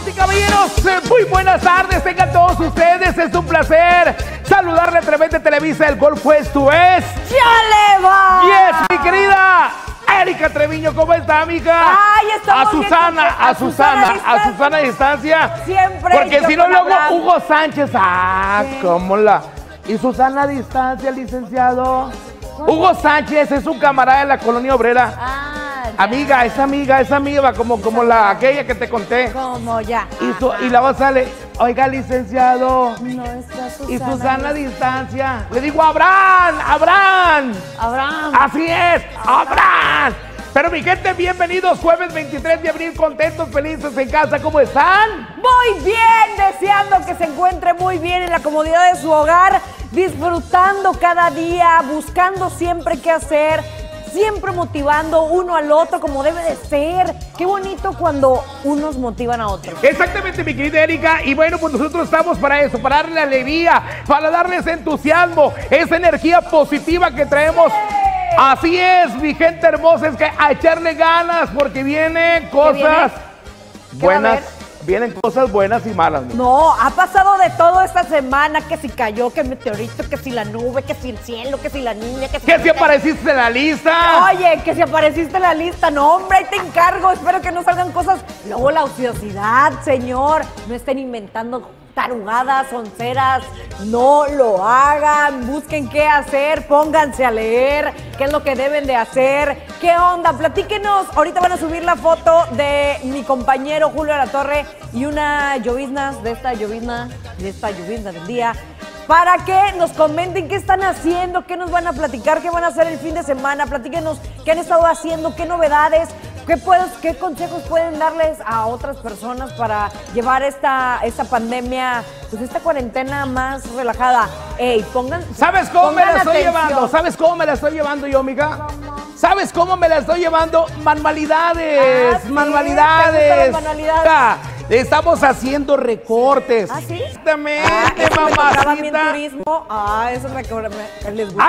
Damas y caballeros, muy buenas tardes, tengan todos ustedes, es un placer saludarle a través de Televisa. El gol fue esto es... ¡Ya le va! ¡Yes, mi querida Erika Treviño! ¿Cómo está, amiga? ¡Ay, estamos a Susana a distancia. Siempre. Porque si no, luego hablando. Hugo Sánchez, ¿Qué? ¿cómo la...? ¿Y Susana a distancia, licenciado? Hugo Sánchez es un camarada de la colonia obrera. Ya. Esa amiga, como aquella que te conté. Como ya. Y luego sale, oiga, licenciado. No está Susana. Y Susana a distancia. Le digo, Abraham. Así es, Abraham. Pero mi gente, bienvenidos, jueves 23 de abril, contentos, felices en casa. ¿Cómo están? Muy bien, deseando que se encuentre muy bien en la comodidad de su hogar, disfrutando cada día, buscando siempre qué hacer, siempre motivando uno al otro como debe de ser. Qué bonito cuando unos motivan a otros. Exactamente, mi querida Erika. Y bueno, pues nosotros estamos para eso, para darle alegría, para darles entusiasmo, esa energía positiva que traemos. Así es, mi gente hermosa, es que a echarle ganas porque vienen cosas buenas. Vienen cosas buenas y malas. No, ha pasado de todo esta semana, que si cayó, que el meteorito, que si la nube, que si el cielo, que si la niña, que si... ¿Qué si apareciste en la lista? Oye, que si apareciste en la lista, no hombre, ahí te encargo, espero que no salgan cosas. Luego la ociosidad, señor, no estén inventando tarugadas, onceras, no lo hagan, busquen qué hacer, pónganse a leer, qué es lo que deben de hacer, qué onda, platíquenos. Ahorita van a subir la foto de mi compañero Julio de la Torre y una llovizna de esta llovizna del día, para que nos comenten qué están haciendo, qué nos van a platicar, qué van a hacer el fin de semana. Platíquenos qué han estado haciendo, qué novedades, qué consejos pueden darles a otras personas para llevar esta pandemia, pues esta cuarentena más relajada. Ey, ¿Sabes cómo me la estoy atención. llevando? ¿Sabes cómo me la estoy llevando yo, amiga? ¿Sabes cómo me la estoy llevando? Manualidades, ¿sí? manualidades. ¿Te gustan las manualidades? Ah, estamos haciendo recortes. ¿Ah, sí? Exactamente, eso me tocaba a mí en mamacita. turismo. Eso les gustaba.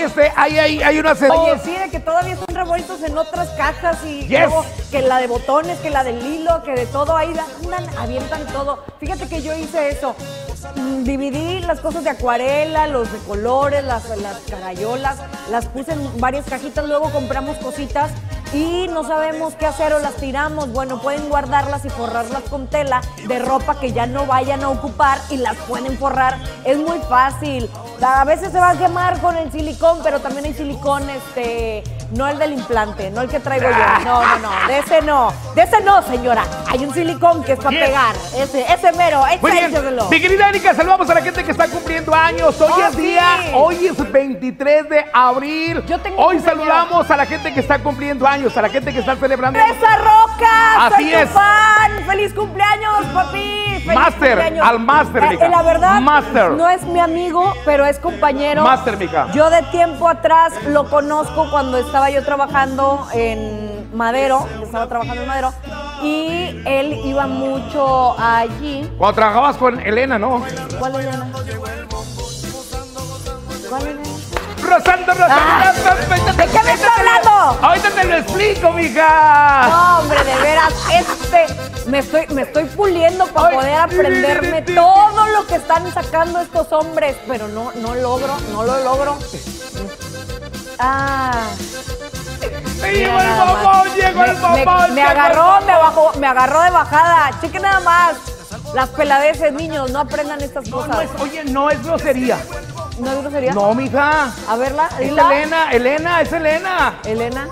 Hay una Oye, sí, de que todavía están revueltos en otras cajas y Yes. luego que la de botones, que la del hilo, que de todo ahí andan, avientan todo. Fíjate que yo hice eso. Dividí las cosas de acuarela, los de colores, las carayolas, las puse en varias cajitas, luego compramos cositas y no sabemos qué hacer o las tiramos. Bueno, pueden guardarlas y forrarlas con tela de ropa que ya no vayan a ocupar y las pueden forrar. Es muy fácil. A veces se va a quemar con el silicón, pero también hay silicón, no el del implante, no el que traigo yo. No, de ese no, señora. Hay un silicón que es para pegar. Ese mero, Muy bien. échenselo. Mi querida Erika, saludamos a la gente que está cumpliendo años. Hoy es 23 de abril. Yo tengo Hoy cumpleaños. saludamos a la gente que está cumpliendo años, a la gente que está celebrando. ¡Teresa Roca! Así ¡Soy tu es. fan! ¡Feliz cumpleaños, papi! ¡Feliz Máster, cumpleaños! al máster, mija. La verdad, Máster. no es mi amigo, pero es compañero. Máster, mija. Yo de tiempo atrás lo conozco cuando estaba yo trabajando en Madero. Y él iba mucho allí. Cuando trabajabas con Elena, ¿no? ¿Cuál Elena? ¿Cuál Elena? Rosando. ¿De qué me está hablando? Ahorita te lo explico, mija. No, hombre, de veras, me estoy puliendo para Ay, poder aprenderme todo lo que están sacando estos hombres, pero no lo logro. Llegó el bombón. Me agarró de bajada. Cheque nada más. Las peladeces, niños, no aprendan estas cosas. Oye, no es grosería. ¿No es grosería? No, mija. A verla, Es dila. Elena, es Elena. Elena,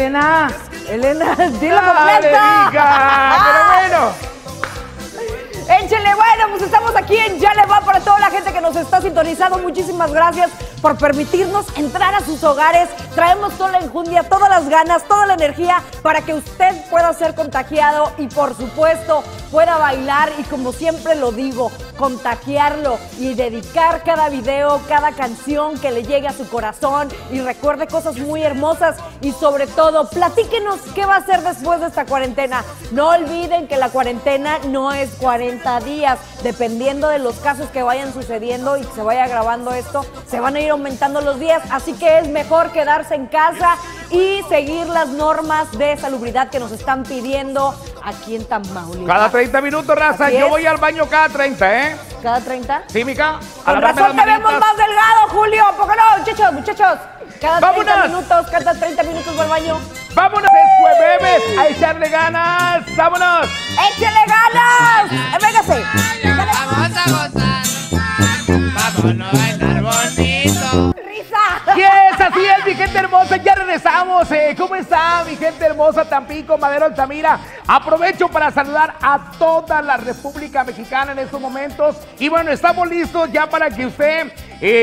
dila Dale, completa. mija. Pero bueno. Échenle, bueno, pues estamos aquí en Ya Le Va para toda la gente que nos está sintonizando. Muchísimas gracias por permitirnos entrar a sus hogares. Traemos toda la enjundia, todas las ganas, toda la energía para que usted pueda ser contagiado y por supuesto pueda bailar y como siempre lo digo, contagiarlo y dedicar cada video, cada canción que le llegue a su corazón y recuerde cosas muy hermosas y sobre todo platíquenos qué va a hacer después de esta cuarentena. No olviden que la cuarentena no es 40 días, dependiendo de los casos que vayan sucediendo y que se vaya grabando esto, se van a ir aumentando los días, así que es mejor quedarse en casa y seguir las normas de salubridad que nos están pidiendo aquí en Tamaulipas. Cada 30 minutos, raza. Así Yo es. voy al baño cada 30, ¿eh? ¿Cada 30? Sí, mica. Con razón te vemos más delgado, Julio. ¿Por qué no, muchachos? Muchachos. Cada 30 ¡Vámonos! minutos, cada 30 minutos voy al baño. ¡Vámonos, jueves! ¡A echarle ganas! ¡Vámonos! ¡Échale ganas! ¡Véngase! Vamos a gozar, vámonos a estar bonito. ¡Risa! Yes, así es, mi gente hermosa, ya regresamos. ¿Cómo está, mi gente hermosa? Tampico, Madero, Altamira. Aprovecho para saludar a toda la República Mexicana en estos momentos. Y bueno, estamos listos ya para que usted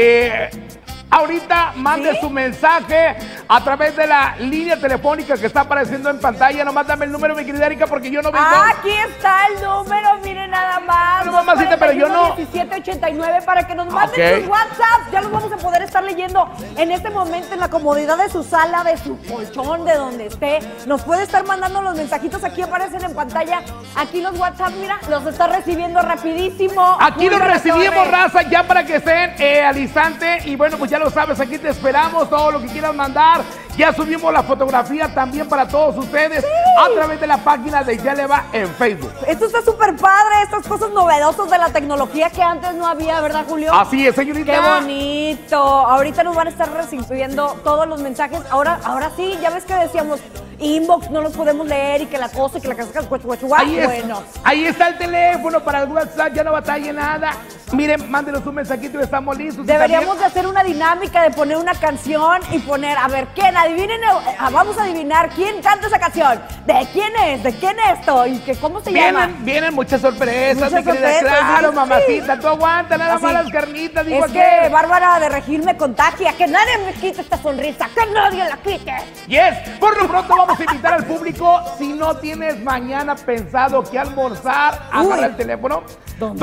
ahorita mande ¿Sí? su mensaje a través de la línea telefónica que está apareciendo en pantalla. Nomás dame el número, mi querida Erika, porque yo no vengo. Aquí está el número, miren nada más. No, mamacita, pero yo no. 1789 para que nos manden Ok. sus WhatsApp. Ya los vamos a poder estar leyendo en este momento en la comodidad de su sala, de su colchón, de donde esté. Nos puede estar mandando los mensajitos, aquí aparecen en pantalla. Aquí los WhatsApp, mira, los está recibiendo rapidísimo. Aquí Julio los La recibimos, Torre. raza, ya para que estén al instante. Y bueno, pues ya lo sabes, aquí te esperamos, todo lo que quieras mandar. Ya subimos la fotografía también para todos ustedes a través de la página de Ya Le Va en Facebook. Esto está súper padre, estas cosas novedosas de la tecnología que antes no había, ¿verdad, Julio? Así es, señorita. ¡Qué bonito! Ahorita nos van a estar recibiendo todos los mensajes. Ahora sí, ya ves que decíamos inbox, no los podemos leer y que la cosa y que la casa Ahí, bueno. ahí está el teléfono para el WhatsApp, ya no batalle nada. Miren, mándenos un mensajito y estamos listos. Y Deberíamos también- de hacer una dinámica de poner una canción y poner, a ver, ¿quién? Adivinen, vamos a adivinar quién canta esa canción. ¿De quién es? ¿De quién es esto? ¿Y que cómo se llama? Vienen muchas sorpresas, Muchas mi querida. sorpresas, Claro, sí. mamacita, tú aguanta, nada Así. más las carnitas, digo Es que Bárbara de Regil me contagia, que nadie me quite esta sonrisa, que nadie la quite. Yes, por lo pronto vamos a invitar al público. Si no tienes mañana pensado que almorzar, agarra el teléfono. ¿Dónde?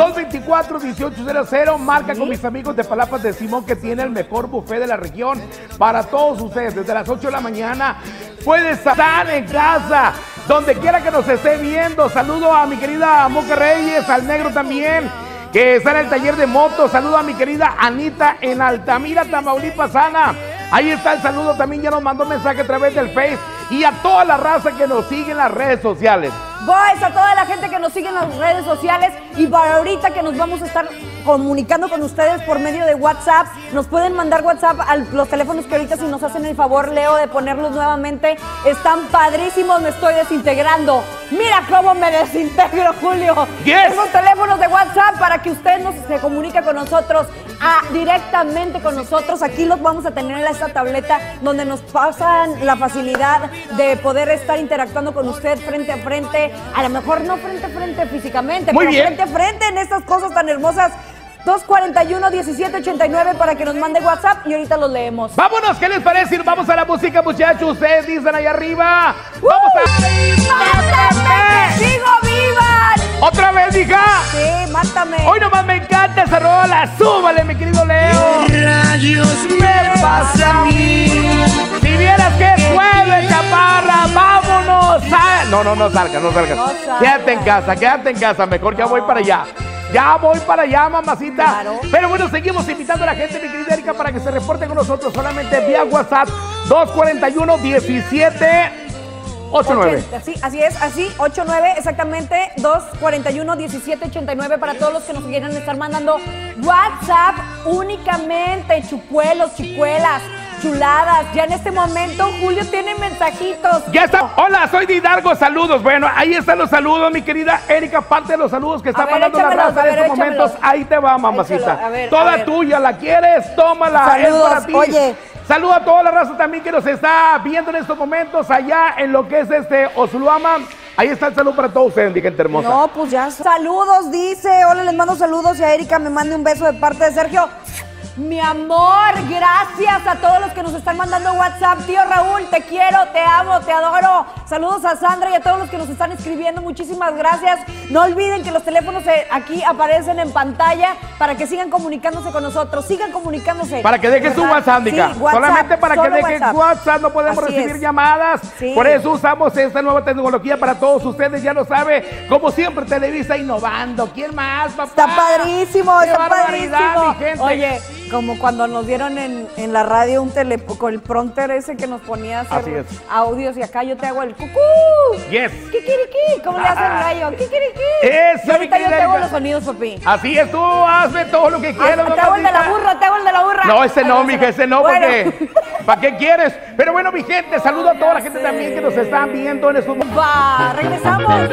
224-1800, marca ¿Sí? con mis amigos de Palapas de Simón, que tiene el mejor buffet de la región para todos ustedes. Desde las 8 de la mañana puedes estar en casa, donde quiera que nos esté viendo. Saludo a mi querida Moca Reyes, al negro también, que está en el taller de motos. Saludo a mi querida Anita en Altamira, Tamaulipas, Ana. Ahí está el saludo, también ya nos mandó mensaje a través del Face. Y a toda la raza que nos sigue en las redes sociales. Boys, a toda la gente que nos sigue en las redes sociales y para ahorita que nos vamos a estar comunicando con ustedes por medio de WhatsApp, nos pueden mandar WhatsApp a los teléfonos que ahorita, si nos hacen el favor, Leo, de ponerlos nuevamente. Están padrísimos, me estoy desintegrando. Mira cómo me desintegro, Julio. Yes. Tenemos teléfonos de WhatsApp para que usted se comunique con nosotros, directamente con nosotros. Aquí los vamos a tener en esta tableta donde nos pasan la facilidad de poder estar interactuando con usted frente a frente. A lo mejor no frente a frente físicamente, Muy pero bien. frente a frente en estas cosas tan hermosas. 241-1789 para que nos mande WhatsApp y ahorita los leemos. Vámonos, ¿qué les parece? Y nos vamos a la música, muchachos. Ustedes dicen ahí arriba. ¡Vamos ¡Mátame, que sigo viva! ¡Otra vez, hija! Sí, mátame. Hoy nomás me encanta esa rola. ¡Súbale, mi querido Leo! Rayos Me pasa a mí. Si vieras que jueves, chaparra, vámonos. No salgas. No salgas. Quédate en casa, mejor ya voy para allá. Ya voy para allá, mamacita. Claro. Pero bueno, seguimos invitando a la gente, mi querida Erika, para que se reporte con nosotros solamente vía WhatsApp 241-1789. 80, sí, así es, así, 89, exactamente, 241-1789 para todos los que nos quieran estar mandando WhatsApp únicamente, chupuelos, chicuelas, chuladas. Ya en este momento Julio tiene mensajitos. Ya está. Hola, soy de Hidalgo. Saludos. Bueno, ahí están los saludos, mi querida Erika. Parte de los saludos que está ver, mandando la échamelos, raza a en ver, estos momentos. échamelos. Ahí te va, mamacita. Échalo, a ver, Toda a ver. tuya. ¿La quieres? Tómala. Saludos, es para ti. oye. Saluda a toda la raza también que nos está viendo en estos momentos allá en lo que es Osuluama. Ahí está el saludo para todos ustedes, mi gente hermosa. No, pues ya. Saludos, dice. Hola, les mando saludos y a Erika me mande un beso de parte de Sergio. Mi amor, gracias a todos los que nos están mandando WhatsApp. Tío Raúl, te quiero, te amo, te adoro. Saludos a Sandra y a todos los que nos están escribiendo. Muchísimas gracias. No olviden que los teléfonos aquí aparecen en pantalla para que sigan comunicándose con nosotros. Sigan comunicándose. Para que dejes tu ¿verdad? WhatsApp, Mica. Sí, WhatsApp, solamente para que solo dejes WhatsApp. No podemos Así recibir es. llamadas. Sí. Por eso usamos esta nueva tecnología para todos ustedes. Ya lo sabe. Como siempre, Televisa innovando. ¿Quién más, papá? Está padrísimo, ¡Qué está barbaridad, padrísimo. mi gente! Oye, Como cuando nos dieron en la radio un con el prompter ese que nos ponía a hacer audios y acá yo te hago el cucú. Yes. Kikiriki. ¿Cómo le hace el gallo? Kikiriki. Eso, y ahorita yo te hago los sonidos, papi. Así es, tú hazme todo lo que quieras. Te hago el de la burra, te hago el de la burra. No, ese no, mija, ese no, bueno. porque ¿para qué quieres? Pero bueno, mi gente, saludo a toda la gente también que nos están viendo en estos momentos. Va, regresamos.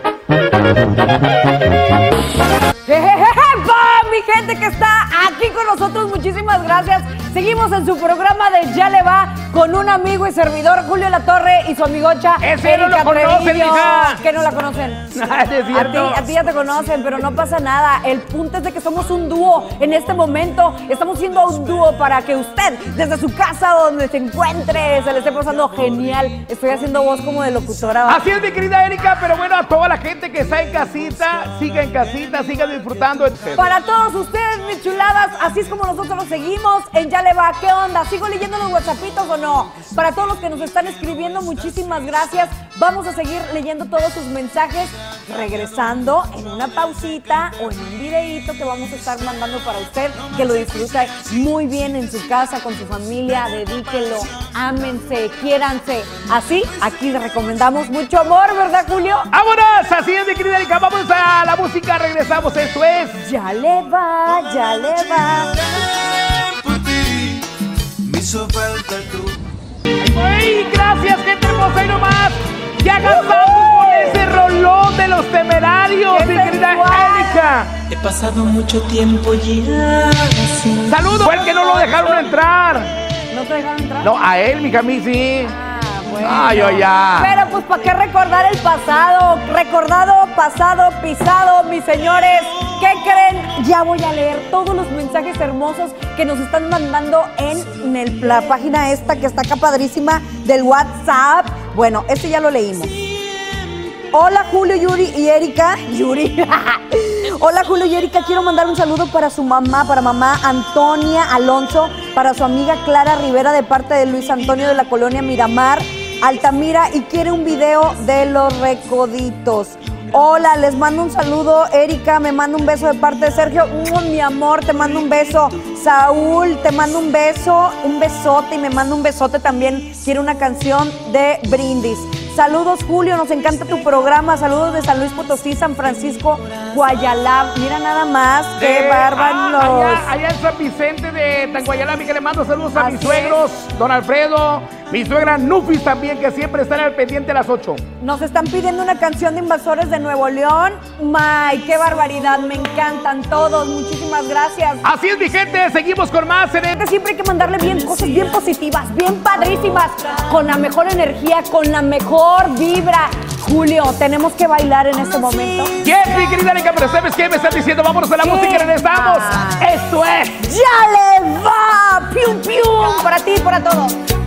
Mi gente que está aquí con nosotros, muchísimas gracias. Seguimos en su programa de Ya Le Va con un amigo y servidor, Julio Latorre, y su amigocha Ese Erika no lo conocen, Treviño. hija. Que no la conocen. Es cierto. A ti ya te conocen, pero no pasa nada. El punto es de que somos un dúo en este momento. Estamos siendo un dúo para que usted, desde su casa donde se encuentre, se le esté pasando genial. Estoy haciendo voz como de locutora. ¿Va? Así es, mi querida Erika, pero bueno, a toda la gente que está en casita, siga en casita, siga disfrutando. Para todos ustedes, mis chuladas, así es como nosotros nos seguimos en Ya Le Va. ¿Qué onda? ¿Sigo leyendo los whatsappitos o no? Para todos los que nos están escribiendo, muchísimas gracias. Vamos a seguir leyendo todos sus mensajes, regresando en una pausita o en un videíto que vamos a estar mandando para usted, que lo disfrute muy bien en su casa, con su familia, dedíquelo, ámense, quiéranse. Así, aquí les recomendamos mucho amor, ¿verdad, Julio? ¡Vámonos! Así es, mi querida Erika, vamos a la música, regresamos, esto es... Ya le va, ya le va. Por ti me hizo falta tú. ¡Ay, gracias, gente hermosa! Y nomás, ya gastamos con ese rolón de Los Temerarios, mi querida Erika. He pasado mucho tiempo ya sin... ¡Saludos! Fue el que no lo dejaron entrar. ¿No te dejaron entrar? No, a él, mija, a mí sí. Bueno. Ah, yo ya. Pero pues, ¿para qué recordar el pasado? Recordado, pasado, pisado, mis señores. ¿Qué creen? Ya voy a leer todos los mensajes hermosos que nos están mandando en la página esta que está acá padrísima del WhatsApp. Bueno, este ya lo leímos. Hola, Julio, Yuri y Erika. Yuri. Hola, Julio y Erika. Quiero mandar un saludo para su mamá, para mamá Antonia Alonso, para su amiga Clara Rivera de parte de Luis Antonio de la colonia Miramar, Altamira, y quiere un video de Los Recoditos. Hola, les mando un saludo. Erika, me manda un beso de parte de Sergio. Mi amor, te mando un beso. Saúl, te mando un beso, un besote, y me manda un besote también. Quiere una canción de Brindis. Saludos, Julio, nos encanta tu programa. Saludos de San Luis Potosí, San Francisco, Guayalá. Mira nada más, qué bárbaros. Allá en San Vicente de Tanguayalá, que le mando saludos a Así mis suegros, don Alfredo, mi suegra Nufis también, que siempre están al pendiente a las 8. Nos están pidiendo una canción de Invasores de Nuevo León. ¡May, qué barbaridad! Me encantan todos. Muchísimas gracias. Así es, mi gente, seguimos con más en el... Siempre hay que mandarle bien cosas bien positivas, bien padrísimas, con la mejor energía, con la mejor vibra. Julio, tenemos que bailar en este momento. Yes, mi querida Erika, pero ¿sabes qué me están diciendo? Vámonos a la música y regresamos. Esto es... ¡Ya le va! ¡Pium, pium! Para ti y para todos.